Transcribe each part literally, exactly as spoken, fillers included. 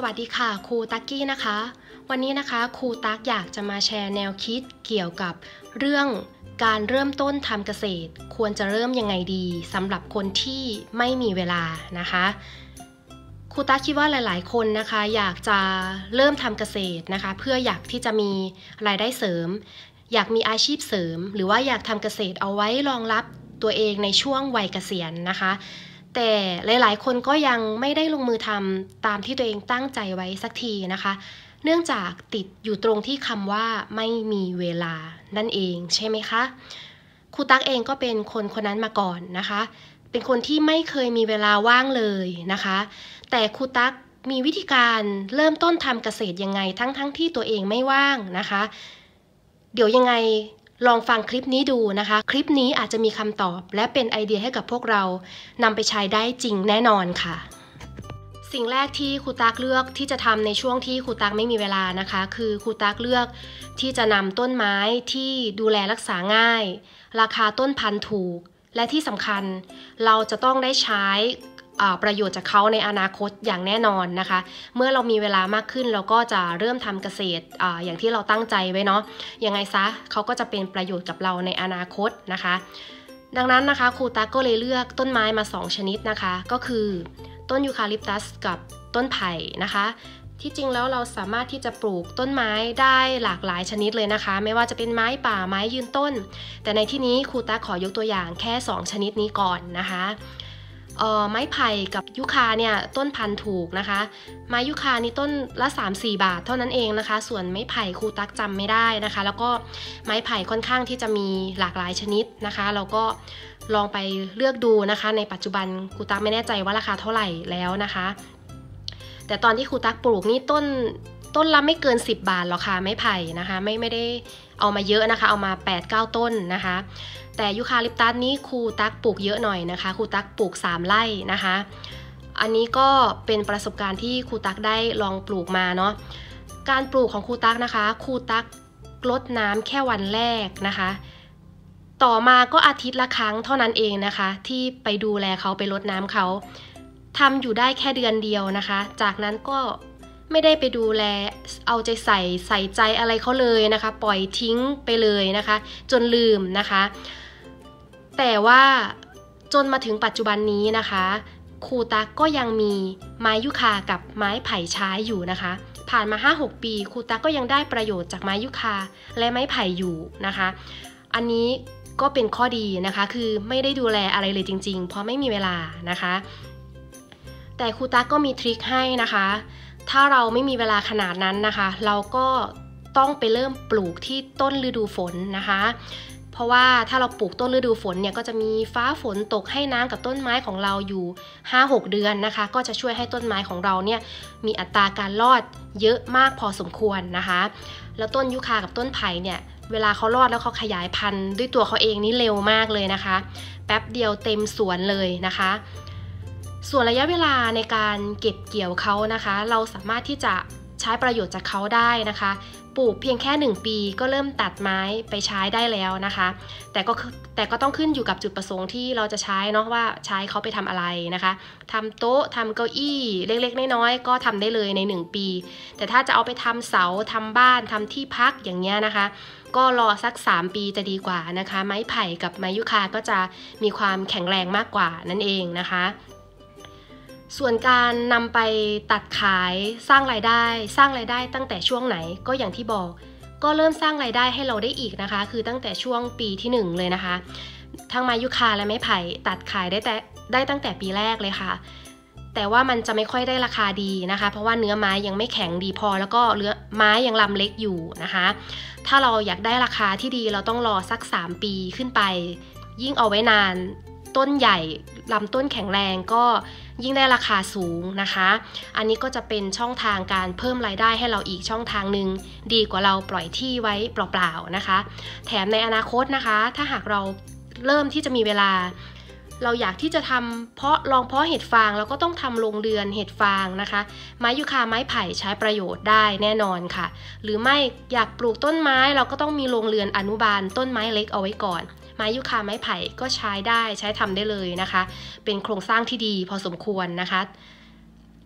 วัสดีค่ะครูตั๊กกี้นะคะวันนี้นะคะครูตั๊กอยากจะมาแชร์แนวคิดเกี่ยวกับเรื่องการเริ่มต้นทำเกษตรควรจะเริ่มยังไงดีสำหรับคนที่ไม่มีเวลานะคะครูตั๊กคิดว่าหลายๆคนนะคะอยากจะเริ่มทำเกษตรนะคะเพื่ออยากที่จะมีรายได้เสริมอยากมีอาชีพเสริมหรือว่าอยากทำเกษตรเอาไว้รองรับตัวเองในช่วงวัยเกษียณนะคะแต่หลายๆคนก็ยังไม่ได้ลงมือทำตามที่ตัวเองตั้งใจไว้สักทีนะคะเนื่องจากติดอยู่ตรงที่คำว่าไม่มีเวลานั่นเองใช่ไหมคะครูตั๊กเองก็เป็นคนคนนั้นมาก่อนนะคะเป็นคนที่ไม่เคยมีเวลาว่างเลยนะคะแต่ครูตั๊กมีวิธีการเริ่มต้นทำเกษตรยังไงทั้งๆ ท, ที่ตัวเองไม่ว่างนะคะเดี๋ยวยังไงลองฟังคลิปนี้ดูนะคะคลิปนี้อาจจะมีคำตอบและเป็นไอเดียให้กับพวกเรานำไปใช้ได้จริงแน่นอนค่ะสิ่งแรกที่ครูตั๊กเลือกที่จะทำในช่วงที่ครูตั๊กไม่มีเวลานะคะคือครูตั๊กเลือกที่จะนำต้นไม้ที่ดูแลรักษาง่ายราคาต้นพันธุ์ถูกและที่สำคัญเราจะต้องได้ใช้ประโยชน์จากเขาในอนาคตอย่างแน่นอนนะคะเมื่อเรามีเวลามากขึ้นเราก็จะเริ่มทำเกษตร อ, อย่างที่เราตั้งใจไว้เนาะยังไงซะเขาก็จะเป็นประโยชน์กับเราในอนาคตนะคะดังนั้นนะคะครูตั๊กก็เลยเลือกต้นไม้มาสองชนิดนะคะก็คือต้นยูคาลิปตัสกับต้นไผ่นะคะที่จริงแล้วเราสามารถที่จะปลูกต้นไม้ได้หลากหลายชนิดเลยนะคะไม่ว่าจะเป็นไม้ป่าไม้ยืนต้นแต่ในที่นี้ครูตั๊กขอยกตัวอย่างแค่สองชนิดนี้ก่อนนะคะเอ่อไม้ไผ่กับยูคาเนี่ยต้นพันธุ์ถูกนะคะไม้ยูคานี่ต้นละ สามถึงสี่ บาทเท่านั้นเองนะคะส่วนไม้ไผ่ครูตั๊กจำไม่ได้นะคะแล้วก็ไม้ไผ่ค่อนข้างที่จะมีหลากหลายชนิดนะคะเราก็ลองไปเลือกดูนะคะในปัจจุบันครูตั๊กไม่แน่ใจว่าราคาเท่าไหร่แล้วนะคะแต่ตอนที่ครูตั๊กปลูกนี่ต้นต้นละไม่เกินสิบบาทหรอกค่ะไม้ไผ่นะคะไม่ไม่ได้เอามาเยอะนะคะเอามา แปดถึงเก้า ต้นนะคะแต่ยูคาลิปตัสนี้ครูตั๊กปลูกเยอะหน่อยนะคะครูตั๊กปลูกสามไร่นะคะอันนี้ก็เป็นประสบการณ์ที่ครูตั๊กได้ลองปลูกมาเนาะการปลูกของครูตั๊กนะคะครูตั๊กรดน้ำแค่วันแรกนะคะต่อมาก็อาทิตย์ละครั้งเท่านั้นเองนะคะที่ไปดูแลเขาไปรดน้ำเขาทำอยู่ได้แค่เดือนเดียวนะคะจากนั้นก็ไม่ได้ไปดูแลเอาใจใส่ใส่ใจอะไรเขาเลยนะคะปล่อยทิ้งไปเลยนะคะจนลืมนะคะแต่ว่าจนมาถึงปัจจุบันนี้นะคะครูตั๊กก็ยังมีไม้ยูคากับไม้ไผ่ใช้อยู่นะคะผ่านมา ห้าหก ปีครูตั๊กก็ยังได้ประโยชน์จากไม้ยูคาและไม้ไผ่อยู่นะคะอันนี้ก็เป็นข้อดีนะคะคือไม่ได้ดูแลอะไรเลยจริงๆเพราะไม่มีเวลานะคะแต่ครูตั๊กก็มีทริคให้นะคะถ้าเราไม่มีเวลาขนาดนั้นนะคะเราก็ต้องไปเริ่มปลูกที่ต้นฤดูฝนนะคะเพราะว่าถ้าเราปลูกต้นฤดูฝนเนี่ยก็จะมีฟ้าฝนตกให้น้ำกับต้นไม้ของเราอยู่ ห้าหก เดือนนะคะก็จะช่วยให้ต้นไม้ของเราเนี่ยมีอัตราการรอดเยอะมากพอสมควรนะคะแล้วต้นยูคากับต้นไผ่เนี่ยเวลาเขารอดแล้วเขาขยายพันธุ์ด้วยตัวเขาเองนี่เร็วมากเลยนะคะแป๊บเดียวเต็มสวนเลยนะคะส่วนระยะเวลาในการเก็บเกี่ยวเขานะคะเราสามารถที่จะใช้ประโยชน์จากเขาได้นะคะปลูกเพียงแค่หนึ่งปีก็เริ่มตัดไม้ไปใช้ได้แล้วนะคะแต่ก็แต่ก็ต้องขึ้นอยู่กับจุดประสงค์ที่เราจะใช้เนาะว่าใช้เขาไปทำอะไรนะคะทำโต๊ะทำเก้าอี้เล็กๆน้อยๆก็ทำได้เลยในหนึ่งปีแต่ถ้าจะเอาไปทำเสาทำบ้านทำที่พักอย่างเงี้ยนะคะก็รอสักสามปีจะดีกว่านะคะไม้ไผ่กับไม้ยูคาก็จะมีความแข็งแรงมากกว่านั่นเองนะคะส่วนการนำไปตัดขายสร้างรายได้สร้างรายได้ตั้งแต่ช่วงไหนก็อย่างที่บอกก็เริ่มสร้างรายได้ให้เราได้อีกนะคะคือตั้งแต่ช่วงปีที่หนึ่งเลยนะคะทั้งไม้ยูคาและไม้ไผ่ตัดขายได้แต่ได้ตั้งแต่ปีแรกเลยค่ะแต่ว่ามันจะไม่ค่อยได้ราคาดีนะคะเพราะว่าเนื้อไม้ยังไม่แข็งดีพอแล้วก็เนื้อไม้ยังลำเล็กอยู่นะคะถ้าเราอยากได้ราคาที่ดีเราต้องรอสักสามปีขึ้นไปยิ่งเอาไว้นานต้นใหญ่ลำต้นแข็งแรงก็ยิ่งได้ราคาสูงนะคะอันนี้ก็จะเป็นช่องทางการเพิ่มรายได้ให้เราอีกช่องทางหนึ่งดีกว่าเราปล่อยที่ไว้เปล่าๆนะคะแถมในอนาคตนะคะถ้าหากเราเริ่มที่จะมีเวลาเราอยากที่จะทำเพาะลองเพาะเห็ดฟางเราก็ต้องทำโรงเรือนเห็ดฟางนะคะไม้ยูคาไม้ไผ่ใช้ประโยชน์ได้แน่นอนค่ะหรือไม่อยากปลูกต้นไม้เราก็ต้องมีโรงเรือนอนุบาลต้นไม้เล็กเอาไว้ก่อนไม้ยูคาไม้ไผ่ก็ใช้ได้ใช้ทำได้เลยนะคะเป็นโครงสร้างที่ดีพอสมควรนะคะ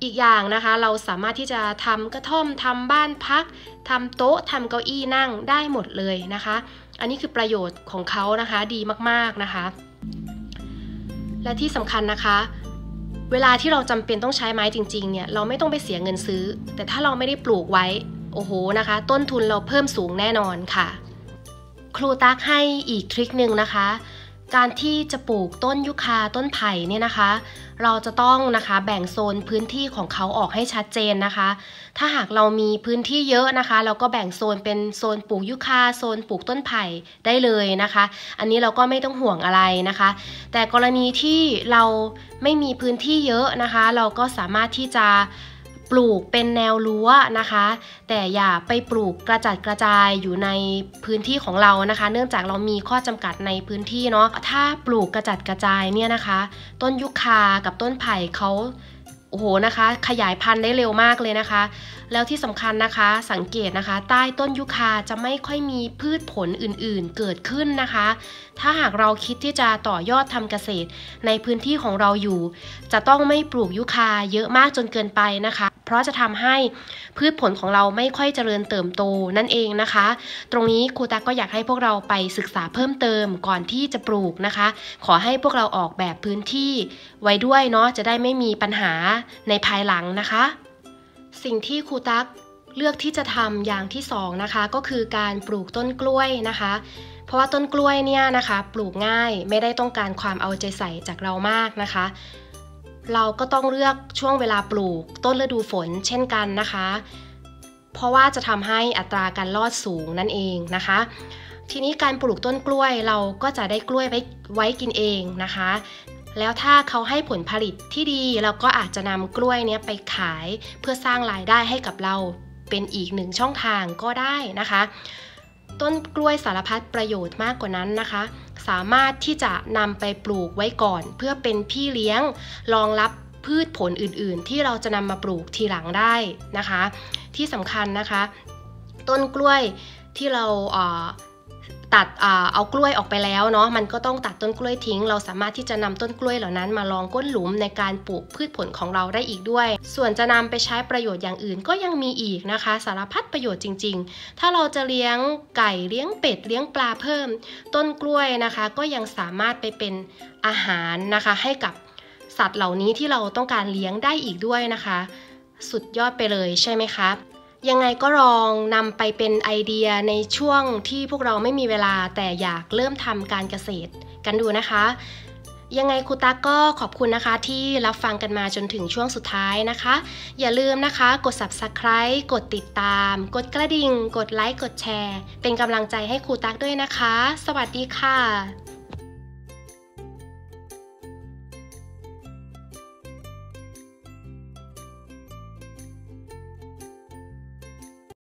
อีกอย่างนะคะเราสามารถที่จะทำกระท่อมทำบ้านพักทำโต๊ะทำเก้าอี้นั่งได้หมดเลยนะคะอันนี้คือประโยชน์ของเขานะคะดีมากๆนะคะและที่สำคัญนะคะเวลาที่เราจำเป็นต้องใช้ไม้จริงๆเนี่ยเราไม่ต้องไปเสียเงินซื้อแต่ถ้าเราไม่ได้ปลูกไว้โอ้โหนะคะต้นทุนเราเพิ่มสูงแน่นอนค่ะครูตั๊กให้อีกทริคหนึ่งนะคะการที่จะปลูกต้นยูคาต้นไผ่เนี่ยนะคะเราจะต้องนะคะแบ่งโซนพื้นที่ของเขาออกให้ชัดเจนนะคะถ้าหากเรามีพื้นที่เยอะนะคะเราก็แบ่งโซนเป็นโซนปลูกยูคาโซนปลูกต้นไผ่ได้เลยนะคะอันนี้เราก็ไม่ต้องห่วงอะไรนะคะแต่กรณีที่เราไม่มีพื้นที่เยอะนะคะเราก็สามารถที่จะปลูกเป็นแนวรั้วนะคะแต่อย่าไปปลูกกระจัดกระจายอยู่ในพื้นที่ของเรานะคะเนื่องจากเรามีข้อจำกัดในพื้นที่เนาะถ้าปลูกกระจัดกระจายเนี่ยนะคะต้นยูคากับต้นไผ่เขาโอ้โหนะคะขยายพันธุ์ได้เร็วมากเลยนะคะแล้วที่สำคัญนะคะสังเกตนะคะใต้ต้นยูคาจะไม่ค่อยมีพืชผลอื่นๆเกิดขึ้นนะคะถ้าหากเราคิดที่จะต่อยอดทำเกษตรในพื้นที่ของเราอยู่จะต้องไม่ปลูกยูคาเยอะมากจนเกินไปนะคะเพราะจะทำให้พืชผลของเราไม่ค่อยเจริญเติบโตนั่นเองนะคะตรงนี้ครูตั๊กก็อยากให้พวกเราไปศึกษาเพิ่มเติมก่อนที่จะปลูกนะคะขอให้พวกเราออกแบบพื้นที่ไว้ด้วยเนาะจะได้ไม่มีปัญหาในภายหลังนะคะสิ่งที่ครูตั๊กเลือกที่จะทำอย่างที่สองนะคะก็คือการปลูกต้นกล้วยนะคะเพราะว่าต้นกล้วยเนี่ยนะคะปลูกง่ายไม่ได้ต้องการความเอาใจใส่จากเรามากนะคะเราก็ต้องเลือกช่วงเวลาปลูกต้นฤดูฝนเช่นกันนะคะเพราะว่าจะทำให้อัตราการรอดสูงนั่นเองนะคะทีนี้การปลูกต้นกล้วยเราก็จะได้กล้วยไว้ไว้กินเองนะคะแล้วถ้าเขาให้ผลผลิตที่ดีเราก็อาจจะนำกล้วยนี้ไปขายเพื่อสร้างรายได้ให้กับเราเป็นอีกหนึ่งช่องทางก็ได้นะคะต้นกล้วยสารพัดประโยชน์มากกว่านั้นนะคะสามารถที่จะนำไปปลูกไว้ก่อนเพื่อเป็นพี่เลี้ยงรองรับพืชผลอื่นๆที่เราจะนำมาปลูกทีหลังได้นะคะที่สำคัญนะคะต้นกล้วยที่เราเอ่อตัดเอากล้วยออกไปแล้วเนาะมันก็ต้องตัดต้นกล้วยทิ้งเราสามารถที่จะนำต้นกล้วยเหล่านั้นมารองก้นหลุมในการปลูกพืชผลของเราได้อีกด้วยส่วนจะนำไปใช้ประโยชน์อย่างอื่นก็ยังมีอีกนะคะสารพัดประโยชน์จริงๆถ้าเราจะเลี้ยงไก่เลี้ยงเป็ดเลี้ยงปลาเพิ่มต้นกล้วยนะคะก็ยังสามารถไปเป็นอาหารนะคะให้กับสัตว์เหล่านี้ที่เราต้องการเลี้ยงได้อีกด้วยนะคะสุดยอดไปเลยใช่ไหมคะยังไงก็ลองนำไปเป็นไอเดียในช่วงที่พวกเราไม่มีเวลาแต่อยากเริ่มทำการเกษตรกันดูนะคะยังไงครูตั๊กก็ขอบคุณนะคะที่รับฟังกันมาจนถึงช่วงสุดท้ายนะคะอย่าลืมนะคะกด ซับสไครบ์ กดติดตามกดกระดิ่งกดไลค์กดแชร์เป็นกำลังใจให้ครูตั๊กด้วยนะคะสวัสดีค่ะ